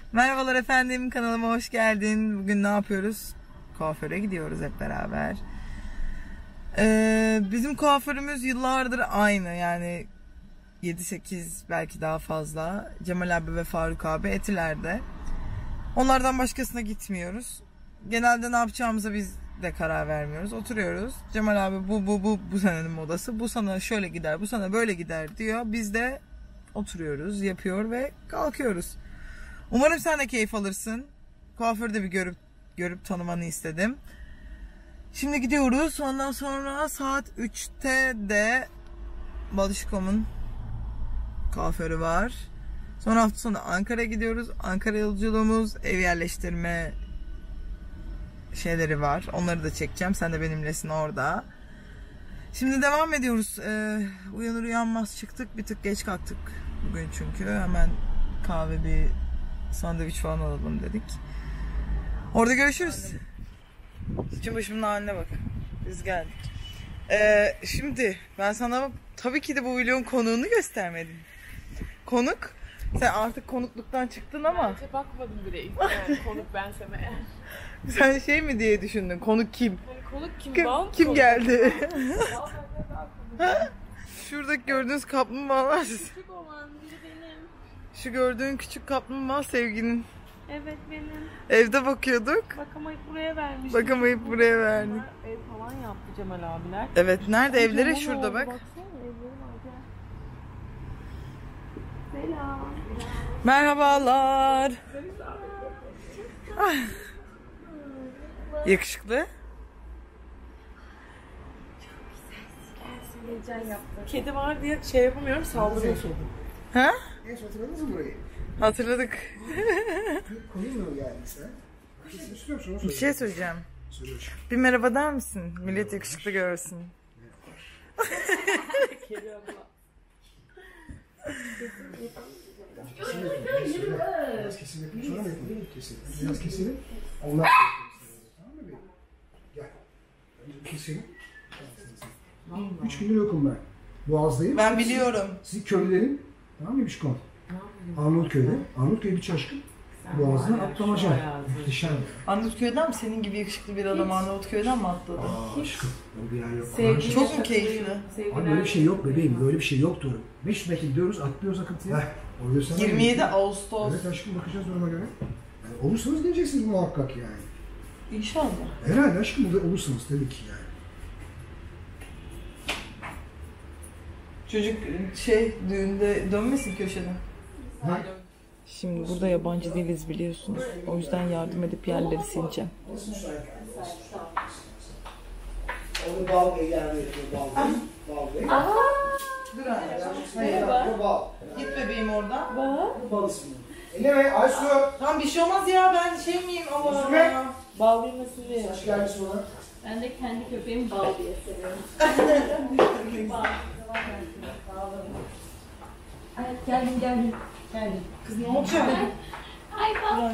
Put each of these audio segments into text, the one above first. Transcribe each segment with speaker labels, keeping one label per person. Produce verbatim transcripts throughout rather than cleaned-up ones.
Speaker 1: Merhabalar efendim, kanalıma hoş geldin. Bugün ne yapıyoruz? Kuaföre gidiyoruz hep beraber. Ee, bizim kuaförümüz yıllardır aynı, yani yedi sekiz belki daha fazla. Cemal abi ve Faruk abi Etiler'de. Onlardan başkasına gitmiyoruz. Genelde ne yapacağımıza biz de karar vermiyoruz. Oturuyoruz. Cemal abi bu bu bu bu senenin modası. Bu sana şöyle gider, bu sana böyle gider diyor. Biz de oturuyoruz, yapıyor ve kalkıyoruz. Umarım sen de keyif alırsın. Kuaförü de bir görüp görüp tanımanı istedim. Şimdi gidiyoruz. Ondan sonra saat üçte de Balışkom'un kuaförü var. Sonra hafta sonu Ankara'ya gidiyoruz. Ankara yolculuğumuz, ev yerleştirme şeyleri var. Onları da çekeceğim. Sen de benimlesin orada. Şimdi devam ediyoruz. Ee, uyanır uyanmaz çıktık. Bir tık geç kalktık bugün çünkü. Hemen kahve, bir sandviç falan alalım dedik. Orada görüşürüz. Saçım başımın haline bak. Biz geldik. Ee, şimdi ben sana tabii ki de bu videonun konuğunu göstermedim. Konuk. Sen artık konukluktan çıktın ama.
Speaker 2: Bence bakmadım bile yani konuk bensem eğer.
Speaker 1: Sen şey mi diye düşündün? Konuk kim?
Speaker 2: Yani konuk kim?
Speaker 1: Kim,
Speaker 2: Bal
Speaker 1: kim
Speaker 2: konuk.
Speaker 1: geldi? Şuradaki gördüğünüz kaplumbağalar.
Speaker 2: Küçük olan biri benim.
Speaker 1: Şu gördüğün küçük kaplumbağa sevginin.
Speaker 2: Evet benim.
Speaker 1: Evde bakıyorduk.
Speaker 2: Bakamayıp buraya vermiş.
Speaker 1: Bakamayıp buraya verdik.
Speaker 2: Ev falan yaptı Cemal abiler.
Speaker 1: Evet, nerede
Speaker 2: Ay,
Speaker 1: evlere?
Speaker 2: Cemal
Speaker 1: Şurada
Speaker 2: oldu,
Speaker 1: bak.
Speaker 2: Baksana evleri var, gel. Selam.
Speaker 1: Merhabalar. Ah. Yakışıklı.
Speaker 2: Kedi var diye şey yapamıyorum, saldırıyor.
Speaker 1: Ha?
Speaker 3: Genç hatırladınız mı burayı?
Speaker 1: Hatırladık.
Speaker 3: Koyayım mı yani sen? Bir şey istiyor musun?
Speaker 1: Bir şey söyleyeceğim.
Speaker 3: Söyle aşkım.
Speaker 1: Bir merhaba der misin? Millet yakışıklı görsün.
Speaker 2: Kedi abla.
Speaker 3: Kesin yapayım. Biraz kesin yapayım. Sonra mı yapayım? Kesin. Biraz keselim. Onlar da tamam mı benim? Gel. Önce keselim. Üç gündür yokum ben. Boğaz'dayım.
Speaker 1: Ben biliyorum.
Speaker 3: Sizin köylülerin, tamam mı Bişkon? Arnavutköy'de. Arnavutköy bir çaşkın. Boğaz'dan atlamaca. Muhteşem.
Speaker 1: Arnavutköy'den mi? Senin gibi yakışıklı bir adam Arnavutköy'den mi atladı?
Speaker 3: Aa aşkım. Böyle bir yer yok.
Speaker 2: Sevgi
Speaker 1: Çok mu keyifli?
Speaker 3: Abi böyle bir şey yok bebeğim. Böyle bir şey yok diyorum. beş yüz metre gidiyoruz, atlıyoruz akıntıya. Heh, oluyorsa
Speaker 1: yirmi yedi Ağustos.
Speaker 3: Evet aşkım, bakacağız duruma göre. Yani olursanız geleceksiniz muhakkak yani.
Speaker 1: İnşallah.
Speaker 3: Herhalde aşkım, burada olursanız tabii ki yani.
Speaker 1: Çocuk şey düğünde dönmesin köşeden.
Speaker 3: Ha?
Speaker 1: Şimdi burada yabancı değiliz biliyorsunuz. O yüzden yardım edip yerleri sileceğim.
Speaker 3: Onu bal evlerine yapıyor, bal bey. Bal bey.
Speaker 1: Dur anne. Hayır.
Speaker 3: Bal.
Speaker 1: Git bebeğim oradan.
Speaker 2: Bak.
Speaker 3: Bal ismi. Elleme Aysu.
Speaker 1: Tamam, bir şey olmaz ya, ben şey miyim Allah Allah.
Speaker 2: Bal bilmesin diye.
Speaker 3: Hoş geldiniz bana.
Speaker 4: Ben de kendi köpeğimi bal diye seviyorum. Bal. Evet, geldim geldim. Geldim.
Speaker 1: Kız ne olacak?
Speaker 4: Ay bal.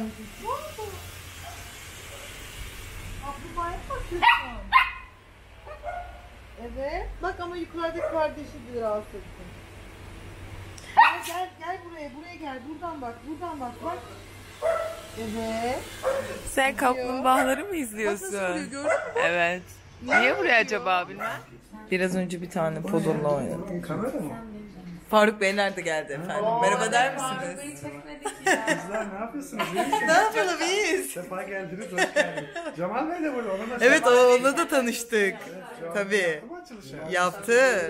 Speaker 1: Evet. Bak ama yukarıdaki kardeşi bir rahatsız etsin. Gel gel gel buraya, buraya gel. Buradan bak, buradan bak, bak. Evet.
Speaker 2: Sen kaplumbağaları mı
Speaker 1: Bak nasıl
Speaker 2: izliyorsun?
Speaker 1: vuruyor, gördün mü?
Speaker 2: Evet. Niye buraya acaba bilmem?
Speaker 1: Biraz önce bir tane podonla oynadım.
Speaker 3: Kamera mı?
Speaker 1: Faruk Beyler de geldi efendim. Merhaba der misiniz?
Speaker 5: Kızlar ne yapıyorsunuz? İyi misiniz?
Speaker 1: Ne yapalım, iyiyiz.
Speaker 5: Sefa geldiniz, hoş geldiniz. Cemal Bey de burada, onunla da
Speaker 1: Evet,
Speaker 5: Sefa-
Speaker 1: o- onunla da tanıştık.
Speaker 5: Cemal
Speaker 1: Tabii.
Speaker 5: yaptı mı açılışı?
Speaker 1: Yaptı.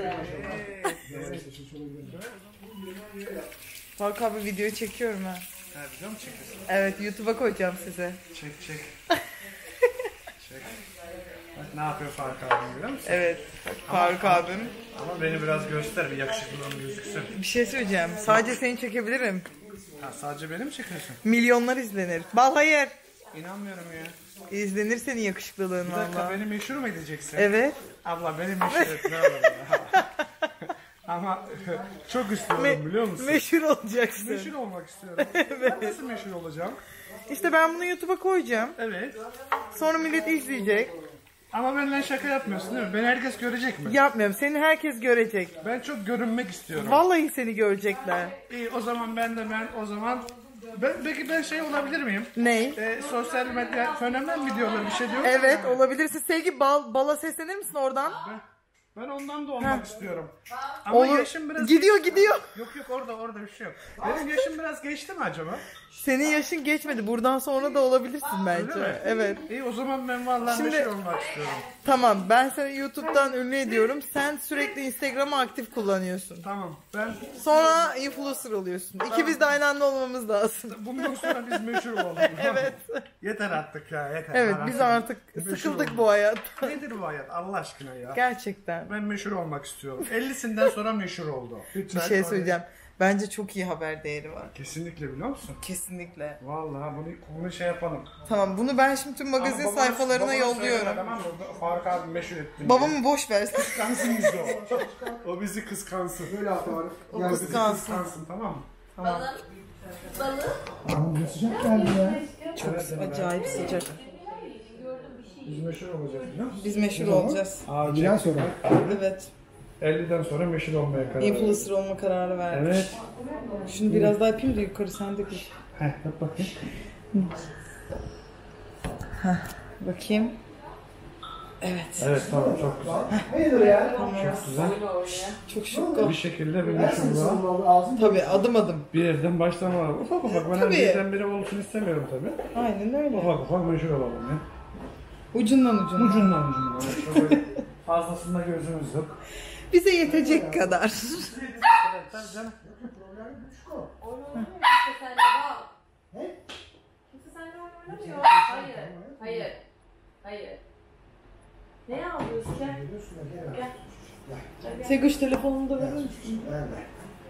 Speaker 1: Faruk abi videoyu çekiyorum ha.
Speaker 5: Ha, video mu çekiyorsun?
Speaker 1: Evet, YouTube'a koyacağım size.
Speaker 5: Çek çek. Çek. Bak ne yapıyor Faruk abim, biliyor musun?
Speaker 1: Evet, Faruk abim.
Speaker 5: Ama beni biraz göster, bir yakışıklılığım gözüksün.
Speaker 1: Bir şey söyleyeceğim. Sadece seni çekebilirim.
Speaker 5: Ha, sadece beni mi çekiyorsun?
Speaker 1: Milyonlar izlenir. Bal hayır.
Speaker 5: İnanmıyorum ya.
Speaker 1: İzlenir senin yakışıklılığın
Speaker 5: Bir dakika,
Speaker 1: valla.
Speaker 5: beni meşhur mu edeceksin?
Speaker 1: Evet.
Speaker 5: Abla beni meşhur et, ne olur ya. Ama çok istiyorum,
Speaker 1: Me-
Speaker 5: biliyor musun?
Speaker 1: Meşhur olacaksın.
Speaker 5: Meşhur olmak istiyorum. Ben nasıl meşhur olacağım?
Speaker 1: İşte ben bunu YouTube'a koyacağım.
Speaker 5: Evet.
Speaker 1: Sonra millet izleyecek.
Speaker 5: Ama benden şaka yapmıyorsun değil mi? Beni herkes görecek mi?
Speaker 1: Yapmıyorum. Seni herkes görecek.
Speaker 5: Ben çok görünmek istiyorum.
Speaker 1: Vallahi seni görecekler.
Speaker 5: İyi, o zaman ben de ben o zaman Ben, peki ben şey olabilir miyim?
Speaker 1: Ney?
Speaker 5: Ee, sosyal medya fenomen videoları bir şey diyor musun?
Speaker 1: Evet
Speaker 5: yani?
Speaker 1: olabilirse Sevgi bal, bala seslenir misin oradan?
Speaker 5: Ben, ben ondan da olmak istiyorum. Ama
Speaker 1: Olur.
Speaker 5: yaşım biraz...
Speaker 1: Gidiyor gidiyor.
Speaker 5: Yok yok orada orada bir şey yok. Benim yaşım biraz geçti mi acaba?
Speaker 1: Senin yaşın geçmedi. Buradan sonra da olabilirsin bence.
Speaker 5: Öyle mi?
Speaker 1: Evet.
Speaker 5: İyi o zaman ben vallahi
Speaker 1: Şimdi-
Speaker 5: meşhur olmak istiyorum.
Speaker 1: Tamam ben seni YouTube'dan ünlü ediyorum. Sen sürekli Instagram'ı aktif kullanıyorsun.
Speaker 5: Tamam ben
Speaker 1: Sonra influencer oluyorsun. İkimiz de aynı anda olmamız lazım.
Speaker 5: bundan sonra biz meşhur olduk.
Speaker 1: Evet.
Speaker 5: Yeter artık ya yeter.
Speaker 1: Evet
Speaker 5: Ben
Speaker 1: biz artık
Speaker 5: meşhur
Speaker 1: sıkıldık
Speaker 5: oldum.
Speaker 1: bu hayatta.
Speaker 5: Nedir bu hayat Allah aşkına ya?
Speaker 1: Gerçekten.
Speaker 5: Ben meşhur olmak istiyorum. ellisinden sonra meşhur oldu.
Speaker 1: Bir
Speaker 5: Lütfen
Speaker 1: şey
Speaker 5: oraya-
Speaker 1: söyleyeceğim. Bence çok iyi haber değeri var.
Speaker 5: Kesinlikle biliyor musun?
Speaker 1: Kesinlikle.
Speaker 5: Vallahi bunu, bunu şey yapalım.
Speaker 1: Tamam bunu ben şimdi tüm magazin
Speaker 5: Ama babana-
Speaker 1: sayfalarına
Speaker 5: babana
Speaker 1: yolluyorum.
Speaker 5: söyleme, tamam mı? Faruk abi meşhur ettim.
Speaker 1: Babamı boş versin.
Speaker 5: Kıskansın bizi o. O bizi kıskansın.
Speaker 3: Böyle at Faruk.
Speaker 1: O
Speaker 3: Gel.
Speaker 1: kıskansın.
Speaker 5: Kıskansın tamam mı?
Speaker 1: Tamam.
Speaker 3: Aman ne sıcak geldi ya.
Speaker 1: Çok acayip sıcak.
Speaker 5: Biz meşhur olacağız biliyor musun?
Speaker 1: Biz meşhur olacağız.
Speaker 5: Aa,
Speaker 3: Elliden sonra.
Speaker 1: Evet.
Speaker 5: elliden sonra meşhur olmaya karar verdim.
Speaker 1: Influencer olma kararı verdik.
Speaker 5: Evet.
Speaker 1: Şunu biraz daha yapayım da yukarı sen de gör.
Speaker 5: Heh yap bakayım.
Speaker 1: Bakayım. Evet.
Speaker 5: Evet tamam çok güzel.
Speaker 3: Nedir ya?
Speaker 5: Çok güzel.
Speaker 1: Çok şık.
Speaker 5: Bir şekilde bir meşhurluğa
Speaker 3: Ağzım
Speaker 1: Tabii adım adım.
Speaker 5: bir yerden başlama var. Ufak ufak ben
Speaker 1: Tabii.
Speaker 5: birden biri olsun istemiyorum tabii.
Speaker 1: Aynen öyle.
Speaker 5: Ufak ufak meşhur olalım ya.
Speaker 1: Ucundan ucuna.
Speaker 5: Ucundan ucundan. Evet, çok böyle fazlasında gözümüz yok.
Speaker 1: Bize yetecek kadar.
Speaker 5: Tabii canım.
Speaker 4: Kimse seninle bak.
Speaker 3: Ne?
Speaker 4: Kimse seninle oyun oynamıyor. Hayır. Hayır. Hayır. Ne ağlıyorsun? Gel. Gel.
Speaker 1: Seguş telefonunu da verir misin?
Speaker 3: Nerede?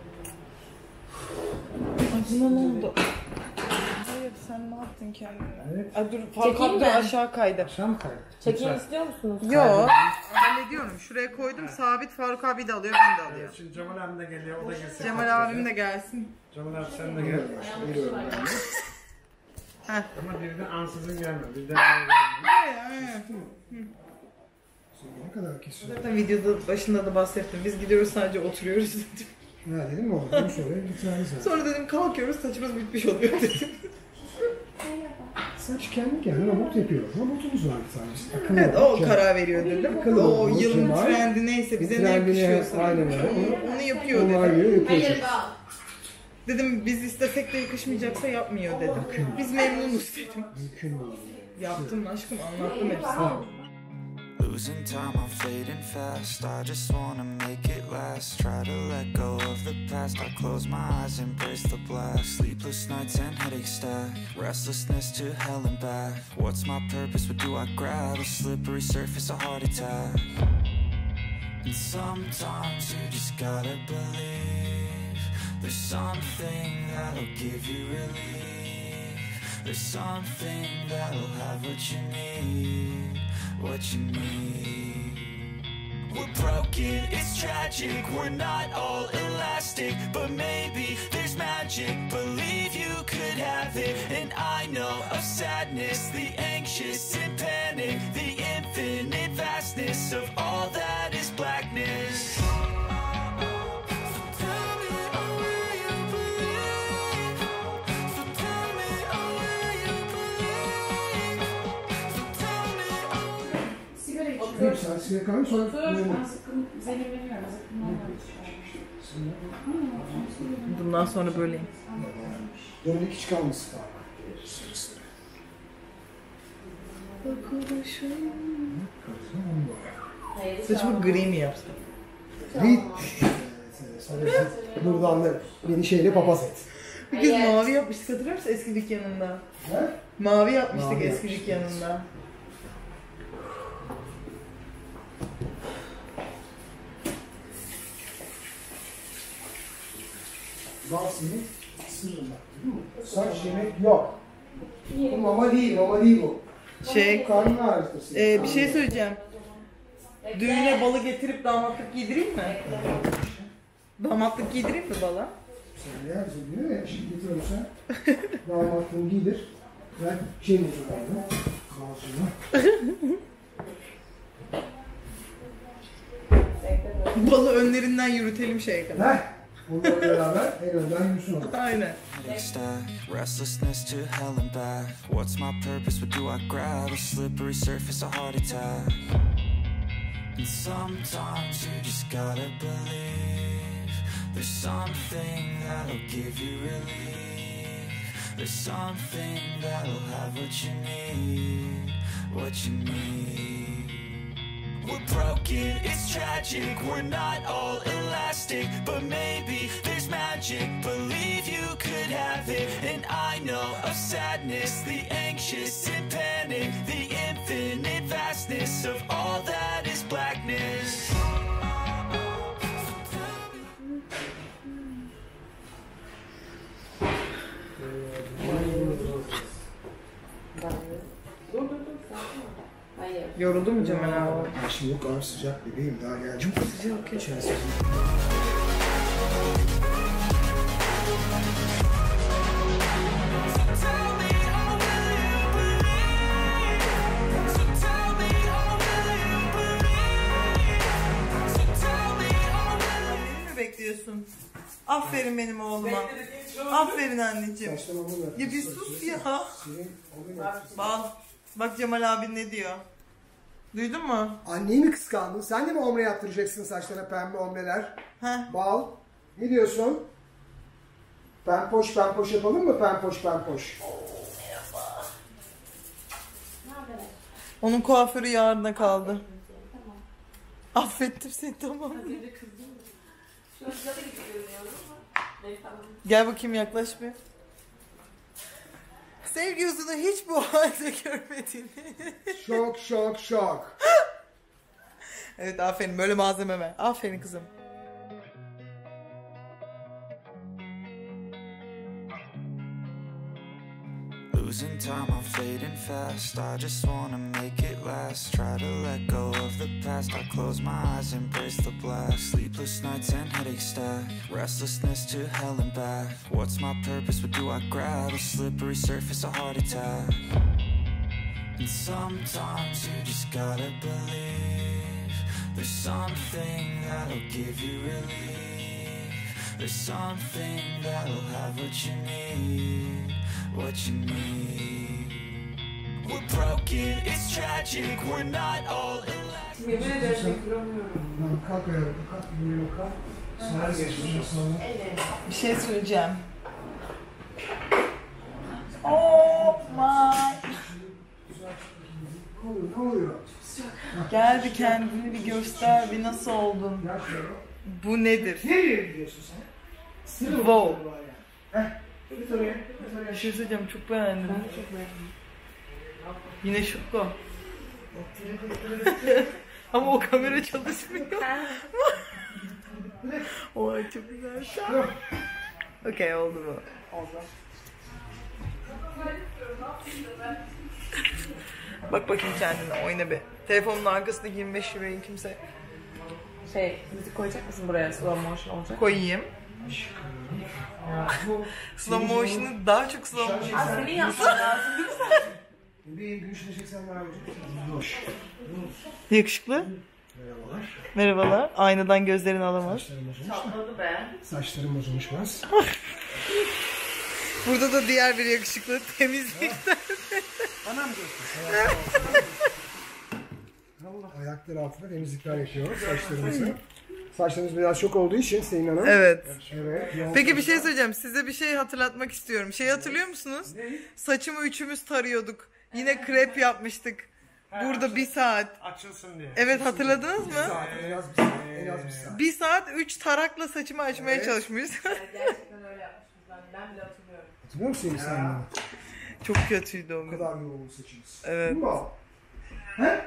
Speaker 1: Ay buna ne oldu? Hayır sen ne yaptın kendine?
Speaker 5: Evet.
Speaker 1: Ay dur Faruk
Speaker 4: Çekeyim
Speaker 1: abi dur
Speaker 4: mi?
Speaker 1: aşağı kaydı.
Speaker 5: Aşağı mı kaydı?
Speaker 4: Çekeyim
Speaker 5: Lütfen.
Speaker 4: istiyor musunuz?
Speaker 1: Yo. Hallediyorum. Şuraya koydum sabit Faruk abi de alıyor ben de alıyorum.
Speaker 5: Şimdi Cemal abim de geliyor, o da gelsin.
Speaker 1: Cemal abim de gelsin.
Speaker 5: Cemal abi sen de gel.
Speaker 1: Heh.
Speaker 5: Ama birden ansızın gelme, birden böyle gelme.
Speaker 3: Ne kadar kesiyor?
Speaker 1: Zaten videoda başında da bahsettim. Biz gidiyoruz sadece oturuyoruz dedim.
Speaker 3: Ne dedim mi o? Bunu sonra lütfen sen.
Speaker 1: Sonra dedim kalkıyoruz saçımız bitmiş oluyor dedim.
Speaker 3: Saç kendi kendine robot yapıyor. Robotumuz var bir tane. Akıllı
Speaker 1: Evet
Speaker 3: robot.
Speaker 1: o karar veriyor dedim.
Speaker 3: Akıllı
Speaker 1: O
Speaker 3: robot,
Speaker 1: yılın
Speaker 3: Cemal.
Speaker 1: trendi neyse bize ne
Speaker 3: Trendine,
Speaker 1: yakışıyorsa.
Speaker 3: aynen öyle.
Speaker 1: Onu, onu yapıyor
Speaker 3: Onlar
Speaker 1: dedim.
Speaker 3: göre yapıyor.
Speaker 4: Hayır bak.
Speaker 1: Dedim biz istesek de yakışmayacaksa yapmıyor dedim. Biz memnunuz dedim.
Speaker 3: Mümkün değil.
Speaker 1: Yaptım aşkım anlattım hepsini.
Speaker 6: Losing time, I'm fading fast. I just wanna make it last. Try to let go of the past. I close my eyes, embrace the blast. Sleepless nights and headaches stack. Restlessness to hell and back. What's my purpose? What do I grab? A slippery surface, a heart attack. And sometimes you just gotta believe there's something that'll give you relief. There's something that'll have what you need, what you need. We're broken, it's tragic, we're not all elastic, but maybe there's magic. Believe you could have it, and I know of sadness, the anxious and panic, the infinite vastness of all that is blackness.
Speaker 3: Bir saat sigara kahve sonra
Speaker 1: Bundan sonra böyleyim.
Speaker 3: dördük hiç kalmasın.
Speaker 1: Saçımı gri mi yapsam?
Speaker 3: Reed. Buradan da beni şeyle papaz et.
Speaker 1: Bir kez mavi yapmıştık hatırlıyor musun eski dükkanında?
Speaker 3: He?
Speaker 1: Mavi yapmıştık
Speaker 3: Mavi
Speaker 1: eski
Speaker 3: yapmıştık.
Speaker 1: dükkanında.
Speaker 3: Dans senin sırrın bak. Değil mi? Saç yemek yok. Bu mama değil, mama değil bu.
Speaker 1: Şey,
Speaker 3: Karnın ağrıtırsın.
Speaker 1: e, bir şey söyleyeceğim. Düğüne balı getirip damatlık giydireyim mi? Damatlık giydireyim mi bala?
Speaker 3: Sen eğer söylüyor ya, şimdi getiriyorsan damatlığını giydir. Ben şey mi tutardım? Kalsınlar.
Speaker 1: Balı önlerinden yürütelim şeye kadar.
Speaker 3: Heh. Onunla beraber en önden yürüsün olur.
Speaker 1: Aynen.
Speaker 6: Restlessness to hell and back. What's my purpose? What do I grab? A slippery surface, a heart attack. And sometimes you just gotta believe there's something that'll give you relief. There's something that'll have what you need, what you need. We're broken, it's tragic, we're not all elastic, but maybe there's magic, believe you could have it. And I know of sadness, the anxious and panic, the infinite vastness of all that is blackness.
Speaker 1: Yoruldu mu Cemal abi?
Speaker 3: Şimdi yok ağır sıcak bebeğim daha geleceğim.
Speaker 1: Çok sıcak ya.
Speaker 3: İçerisi.
Speaker 1: Beni mi bekliyorsun? Aferin benim oğluma. Aferin anneciğim. Ya bir sus ya. Bal. Bak Cemal abin ne diyor. Duydun mu?
Speaker 3: Anneyi mi kıskandın? Sen de mi omre yaptıracaksın saçlarına pembe omreler?
Speaker 1: Heh.
Speaker 3: Bal. Ne diyorsun? Pempoş pempoş yapalım mı? Pempoş pempoş.
Speaker 1: Onun kuaförü yarına kaldı. Affettim seni, tamam mı? Gel bakayım, yaklaş bir. Sevgi yüzünü hiç bu halde görmedin.
Speaker 3: Şok şok şok.
Speaker 1: Evet, aferin, böyle malzeme ver. Aferin kızım.
Speaker 6: Losing time, I'm fading fast. I just wanna make it last. Try to let go of the past. I close my eyes, embrace the blast. Sleepless nights and headaches stack. Restlessness to hell and back. What's my purpose? What do I grab? A slippery surface, a heart attack. And sometimes you just gotta believe there's something that'll give you relief. There's something that'll have what you need, what you need. We're broken, it's tragic, we're not all elastic.
Speaker 4: Yemin ederim kıramıyorum.
Speaker 3: Lan kalk ayağa, kalk yürüyelim, kalk. Sonra geçmişim sonra.
Speaker 1: Bir şey söyleyeceğim. Oh my.
Speaker 3: Ne oluyor, ne oluyor?
Speaker 1: Gel bir kendini bir göster, bir nasıl oldun.
Speaker 3: Gel şuraya.
Speaker 1: Bu nedir?
Speaker 3: Nereye gidiyorsun sen? Sınır mı
Speaker 1: Wow.
Speaker 3: var ya? Heh. Git oraya, git oraya.
Speaker 1: Bir şey söyleyeceğim, çok beğendim.
Speaker 4: Ben de çok beğendim.
Speaker 1: Yine şutlu. Ama o kamera çalışmıyor. Oy çok güzel. Okey, oldu bu.
Speaker 3: Oldu.
Speaker 1: Bak bakayım kendine, oyna bir. Telefonun arkasındaki yirmi beş lirayı kimse
Speaker 4: Şey, müzik koyacak mısın buraya? Slow motion olacak.
Speaker 1: koyayım. Slow motion'u daha çok slow motion.
Speaker 4: Aa, senin yapman lazım değil mi sen?
Speaker 3: Bebeğim gülüşüne çeksen daha iyi. Hoş.
Speaker 1: Yakışıklı.
Speaker 3: Merhabalar.
Speaker 1: Merhabalar. Aynadan gözlerini alamaz.
Speaker 3: Saçlarım bozulmuş.
Speaker 4: Çatladı be.
Speaker 3: Saçlarım bozulmuş biraz.
Speaker 1: Burada da diğer bir yakışıklı temizlikten.
Speaker 3: Anam diyorsun. Ayaklar altında temizlikler yapıyoruz saçlarımızı. Saçlarımız biraz çok olduğu için Selin Hanım.
Speaker 1: Evet.
Speaker 3: Evet.
Speaker 1: Peki bir şey söyleyeceğim. Size bir şey hatırlatmak istiyorum. Şey hatırlıyor musunuz? Saçımı üçümüz tarıyorduk. Yine krep yapmıştık. Burada bir saat.
Speaker 5: Açılsın diye.
Speaker 1: Evet, hatırladınız mı?
Speaker 3: En az bir saat. En az bir saat.
Speaker 1: Bir saat üç tarakla saçımı açmaya
Speaker 3: Evet.
Speaker 1: çalışmışız.
Speaker 4: Gerçekten öyle yapmışız ben. Ben bile hatırlıyorum.
Speaker 3: Hatırlıyor musun Selin Hanım?
Speaker 1: Çok kötüydü o
Speaker 3: Bu
Speaker 1: gün.
Speaker 3: kadar yoğun saçınız.
Speaker 1: Evet.
Speaker 3: Değil mi o? He?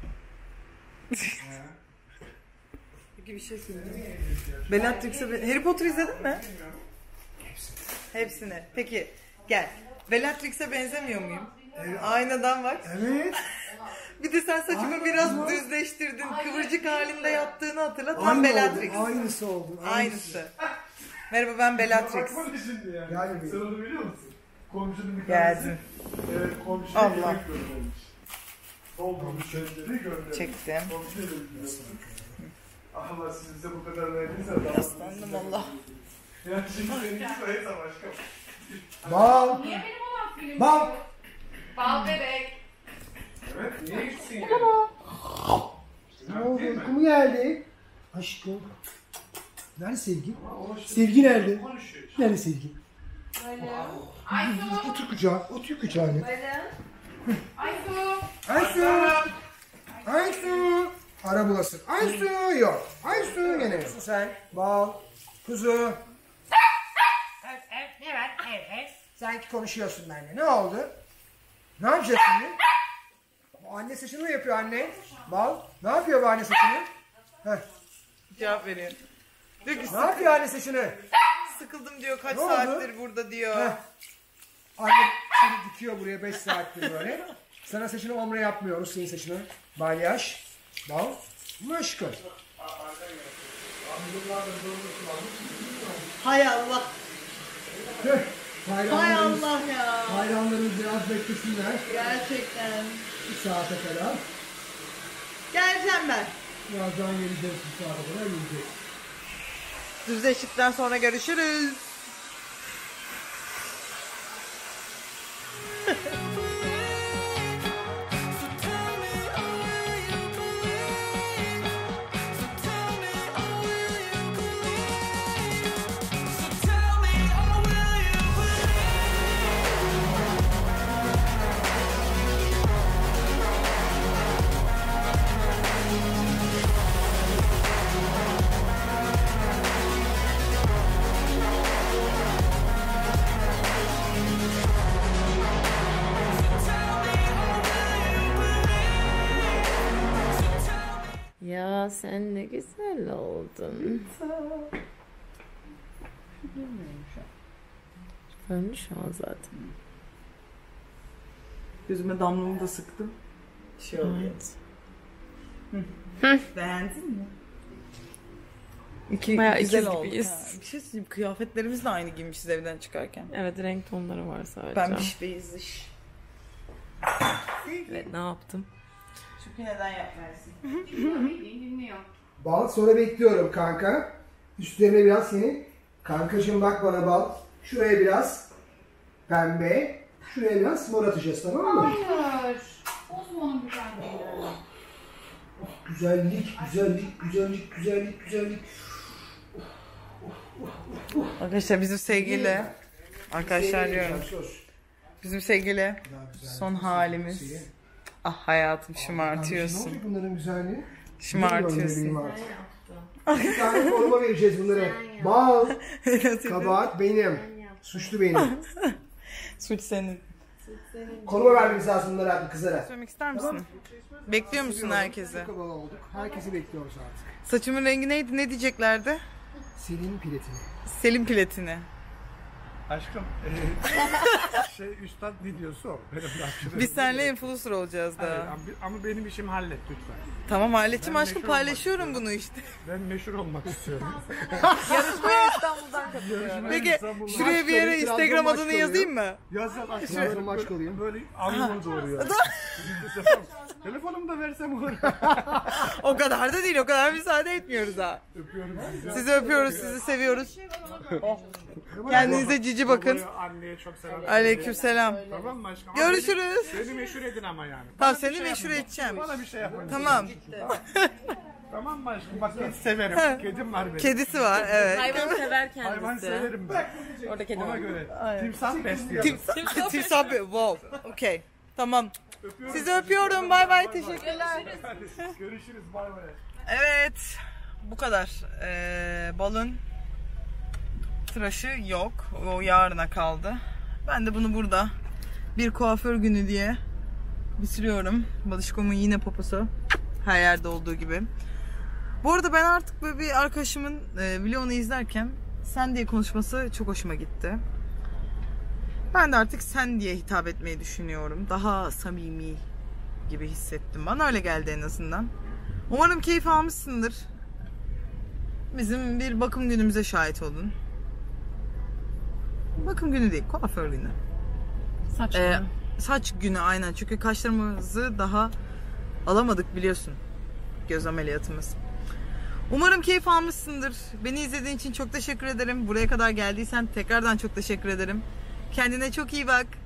Speaker 1: Peki bir şey söyleyeceğim. Bellatrix'e... Harry Potter izledin mi? Hepsini. Peki gel. Bellatrix'e benzemiyor muyum? Aynadan bak.
Speaker 3: Evet.
Speaker 1: Bir de sen saçımı biraz düzleştirdin. Kıvırcık halinde yaptığını hatırla. Tam
Speaker 3: Aynı
Speaker 1: Bellatrix.
Speaker 3: oldun, Aynısı oldun.
Speaker 1: Aynısı. Merhaba, ben Bellatrix.
Speaker 5: Bakma şimdi yani.
Speaker 3: Yani bir-
Speaker 5: Sen onu biliyor musun? Komşunun bir
Speaker 1: Geldin.
Speaker 5: tanesi. Evet, komşuya
Speaker 1: Allah.
Speaker 5: yemek göndermiş. Doldurmuş tencereyi göndermiş.
Speaker 1: Çektim.
Speaker 5: Komşuya da gidiyorsun. Allah size bu kadar verdiyse adam.
Speaker 1: Aslanım Allah.
Speaker 5: Ya şimdi seninki sayısa başka.
Speaker 3: Bal.
Speaker 4: Niye benim olan film?
Speaker 3: Bal.
Speaker 4: Bal bebek.
Speaker 5: Evet, niye gitsin ya?
Speaker 3: Ne oldu? Uyku mu geldi? Aşkım. Nerede Sevgi? Sevgi nerede?
Speaker 5: Konuşuyor.
Speaker 3: Nerede Sevgi?
Speaker 4: Aysu.
Speaker 3: Otur kucağa. Otur kucağına.
Speaker 4: Aysu.
Speaker 3: Aysu. Aysu. Ara bulasın. Aysu yok. Aysu gene yok. Sen bal. Kuzu. Evet, evet, evet, evet. Sanki konuşuyorsun benimle. Ne oldu? Ne yapacak şimdi? Bu anne saçını mı yapıyor anne? Bal. Ne yapıyor bu anne saçını? Heh.
Speaker 1: Cevap veriyor. Diyor ki
Speaker 3: Ne yapıyor anne saçını?
Speaker 1: sıkıldım diyor, kaç
Speaker 3: Ne oldu?
Speaker 1: saattir burada diyor.
Speaker 3: Heh. Anne seni dikiyor buraya beş saattir böyle. Sana saçını omre yapmıyoruz, senin saçını. Balyaj. Bal. Bu aşkım.
Speaker 1: Hay Allah.
Speaker 3: Tüh.
Speaker 1: Hay
Speaker 3: Hayranlarımız,
Speaker 1: Allah ya.
Speaker 3: hayranlarımız biraz beklesinler.
Speaker 1: Gerçekten.
Speaker 3: Bir saate kadar.
Speaker 1: Geleceğim ben.
Speaker 3: Birazdan geleceğiz, bir saate kadar geleceğiz.
Speaker 1: Düz eşitten sonra görüşürüz.
Speaker 2: Ya sen ne güzel oldun. Ölmüş şu an zaten.
Speaker 1: Gözüme damlamı da sıktım. Şey oldu.
Speaker 2: Evet.
Speaker 1: Beğendin mi? İki,
Speaker 2: Bayağı
Speaker 1: güzel
Speaker 2: ikiz
Speaker 1: oldu.
Speaker 2: gibiyiz.
Speaker 1: Ha, bir şey söyleyeyim, kıyafetlerimiz de aynı giymişiz evden çıkarken.
Speaker 2: Evet, renk tonları var sadece.
Speaker 1: Pembiş beyazış.
Speaker 2: Evet, ne yaptım?
Speaker 1: Çünkü neden yapmıyorsun?
Speaker 4: Dinliyor.
Speaker 3: Bal, sonra bekliyorum kanka. Üstlerine biraz senin. Kankacığım bak bana bal. Şuraya biraz pembe. Şuraya biraz mor atacağız, tamam mı?
Speaker 4: Hayır. Osman'ın güzelliği.
Speaker 3: Güzellik, güzellik, güzellik, güzellik, güzellik.
Speaker 1: Arkadaşlar bizim sevgili, arkadaşlar diyorum, bizim sevgili son halimiz. Ah hayatım,
Speaker 3: Ne
Speaker 1: şımartıyorsun.
Speaker 3: olacak bunların güzelliği?
Speaker 1: Şımartıyorsun.
Speaker 3: Bilmiyorum artık. Bir tane koruma vereceğiz bunlara. Bal, kabahat benim. Suçlu benim.
Speaker 1: Suç senin.
Speaker 3: Koruma vermemiz lazım bunlara artık kızlara.
Speaker 1: Söylemek ister misin? Bekliyor musun herkese?
Speaker 3: Çok havalı olduk. Herkesi bekliyoruz artık.
Speaker 1: Saçımın rengi neydi? Ne diyeceklerdi?
Speaker 3: Selin piletini.
Speaker 1: Selim platini.
Speaker 5: Aşkım. E, şey üstad videosu o. Benim de
Speaker 1: Biz seninle influencer olacağız
Speaker 5: Hayır,
Speaker 1: daha.
Speaker 5: ama, ama benim işimi hallet lütfen.
Speaker 1: Tamam halledeceğim
Speaker 5: Ben
Speaker 1: aşkım,
Speaker 5: meşhur olmak
Speaker 1: paylaşıyorum
Speaker 5: istiyorum.
Speaker 1: bunu işte.
Speaker 5: Ben meşhur olmak istiyorum.
Speaker 1: Yarışmaya İstanbul'dan katılıyorum. Peki
Speaker 5: İstanbul'dan
Speaker 1: şuraya bir yere
Speaker 3: kalıyor,
Speaker 1: Instagram
Speaker 3: Trabzon maç
Speaker 1: adını
Speaker 3: kalıyor.
Speaker 1: yazayım mı?
Speaker 5: Yaz yaz aşkım.
Speaker 3: Trabzon maç kalıyor.
Speaker 5: Böyle alnımı doğuruyor. Telefonumu da versem olur.
Speaker 1: O kadar da değil, o kadar müsaade etmiyoruz ha.
Speaker 5: Öpüyorum sizi.
Speaker 1: Sizi öpüyoruz, sizi seviyoruz. Kendinize cici bakın.
Speaker 5: Babaya, anneye çok selam.
Speaker 1: Aleykümselam.
Speaker 5: Tamam mı aşkım? Ama
Speaker 1: Görüşürüz.
Speaker 5: Beni, beni meşhur edin ama yani.
Speaker 1: Tamam
Speaker 5: Bana bir
Speaker 1: seni
Speaker 5: şey
Speaker 1: meşhur
Speaker 5: yapın.
Speaker 1: edeceğim.
Speaker 5: Bana bir şey yapın.
Speaker 1: Tamam.
Speaker 5: Tamam mı aşkım? Bak kedi severim. Kedim var benim.
Speaker 1: Kedisi var evet.
Speaker 2: Hayvan sever
Speaker 5: Hayvan
Speaker 2: kendisi.
Speaker 5: severim ben.
Speaker 2: Orada kedi
Speaker 5: Ona
Speaker 2: var.
Speaker 5: göre. Timsah besliyorum.
Speaker 1: Timsah, timsah be- wow. Okey. Tamam. Sizi öpüyorum. Bay bay. Teşekkürler.
Speaker 5: Hadi görüşürüz. Bay bay.
Speaker 1: Evet. Bu kadar. Ee, balın tıraşı yok. O yarına kaldı. Ben de bunu burada bir kuaför günü diye bitiriyorum. Balışkomun yine poposu. Her yerde olduğu gibi. Bu arada ben artık böyle bir arkadaşımın e, vlogunu izlerken sen diye konuşması çok hoşuma gitti. Ben de artık sen diye hitap etmeyi düşünüyorum. Daha samimi gibi hissettim. Bana öyle geldi en azından. Umarım keyif almışsındır. Bizim bir bakım günümüze şahit olun. Bakım günü değil, kuaför günü.
Speaker 2: Saç
Speaker 1: Ee,
Speaker 2: mı?
Speaker 1: saç günü aynen. Çünkü kaşlarımızı daha alamadık biliyorsun. Göz ameliyatımız. Umarım keyif almışsındır. Beni izlediğin için çok teşekkür ederim. Buraya kadar geldiysen tekrardan çok teşekkür ederim. Kendine çok iyi bak.